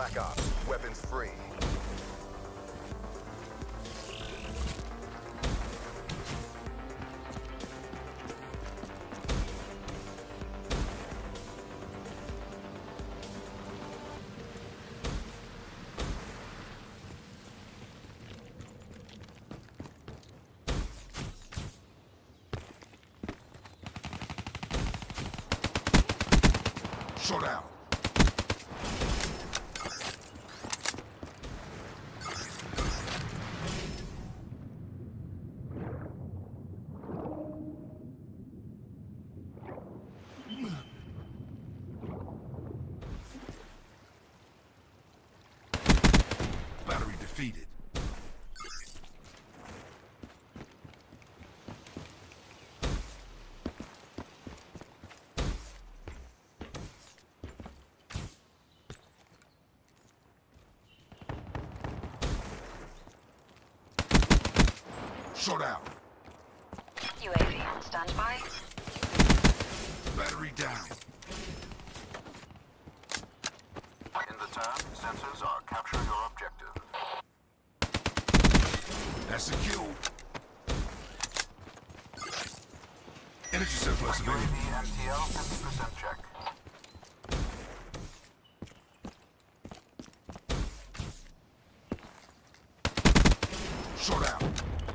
Black Ops, weapons free. Showdown. Battery defeated. Showdown. UAV on standby. Battery down. In the turn, sensors are capture your objective. That's a kill. Energy surplus available. UAV MTL 50% check. Showdown.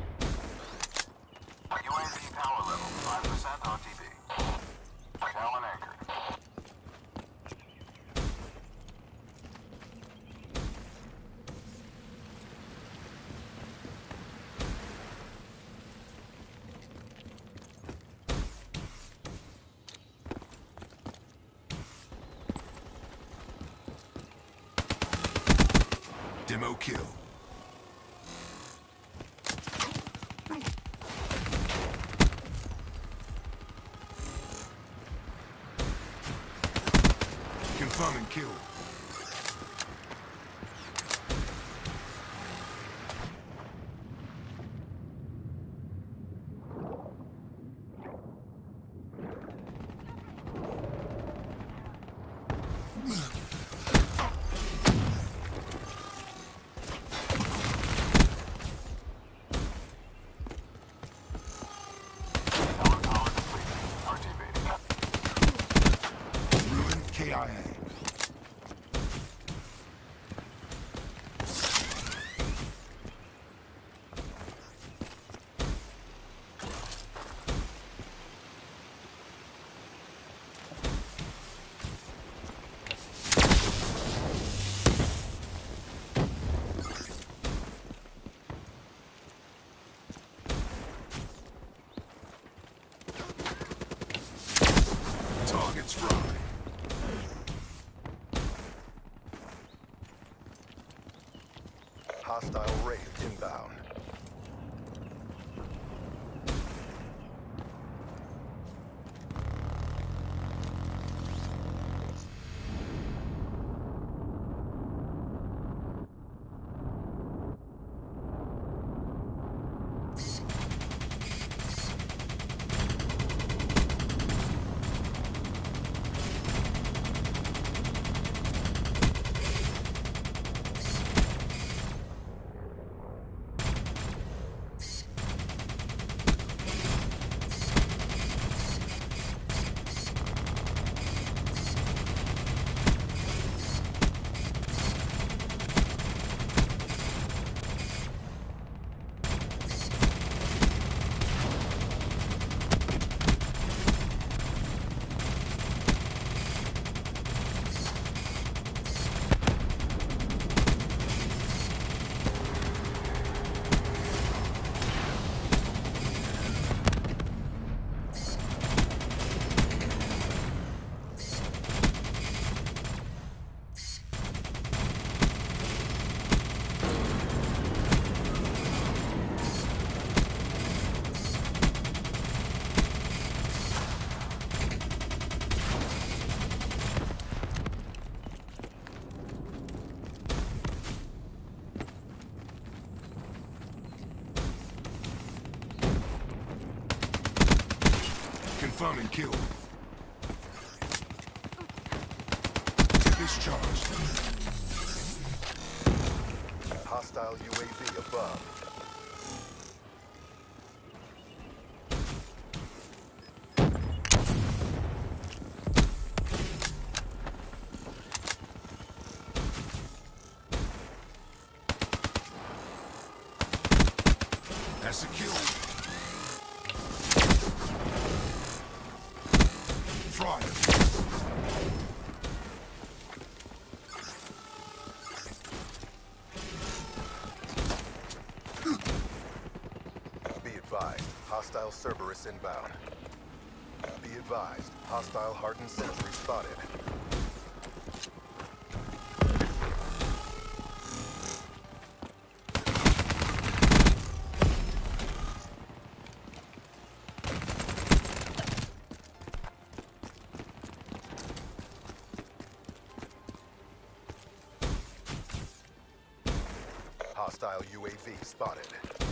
UAV power level 5% RTB. Talon anchored. Demo kill. Confirming kill. Talon power depleted. RTB. Ruin KIA. Targets fried. Hostile Wraith inbound. Confirming kill. Discharged. Hostile UAV above. That's a kill. Fire. Be advised, hostile Cerberus inbound. Be advised, hostile hardened sentry spotted. Hostile UAV spotted.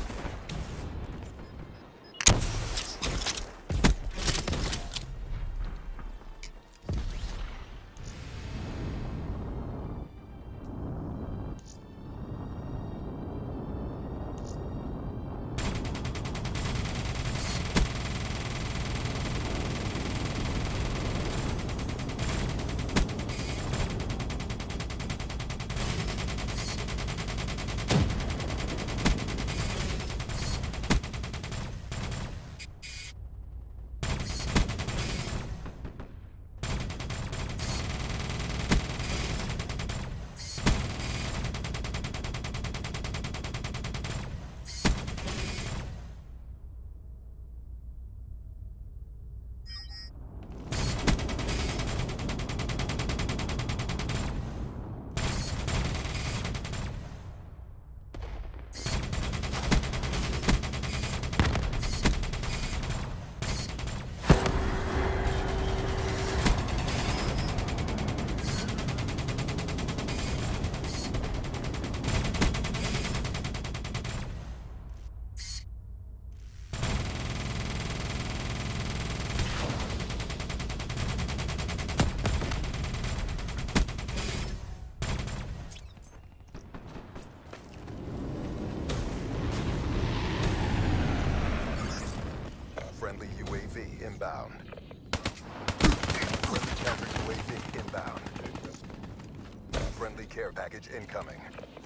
Friendly UAV inbound. Friendly counter UAV inbound. Friendly care package incoming.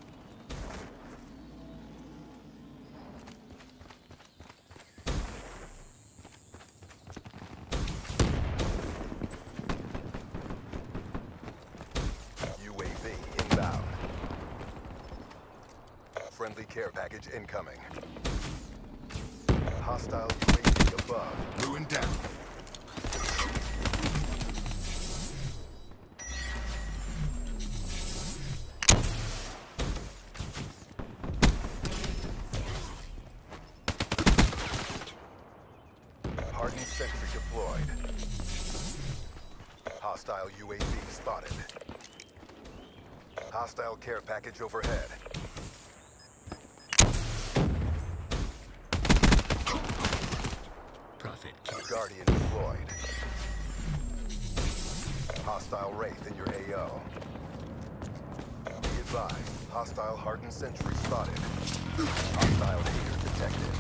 UAV inbound. Friendly care package incoming. Hostile UAV above. Ruin down. Hardened sentry deployed. Hostile UAV spotted. Hostile care package overhead. Profit. Guardian deployed. Hostile Wraith in your AO. Be advised, hostile hardened sentry spotted. Hostile hater detected.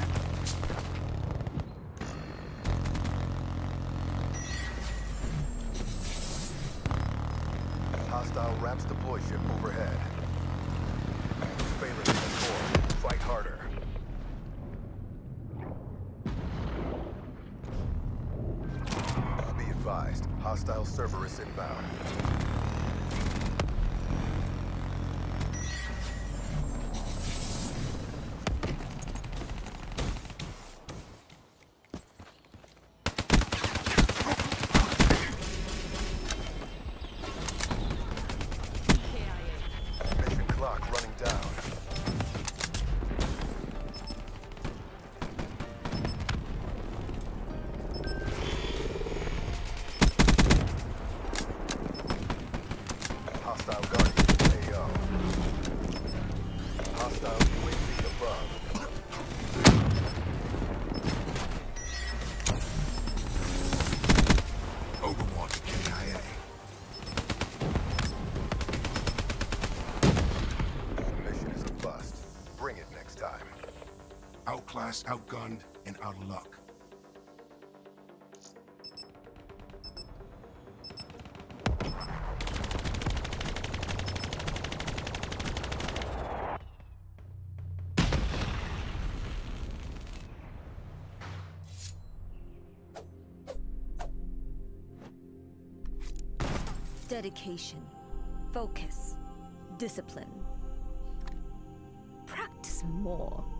Hostile RAPS deploy ship overhead. Failing to deploy. Fight harder. Be advised, hostile Cerberus inbound. Mission clock running down. just outgunned and out of luck. Dedication, focus, discipline. Practice more.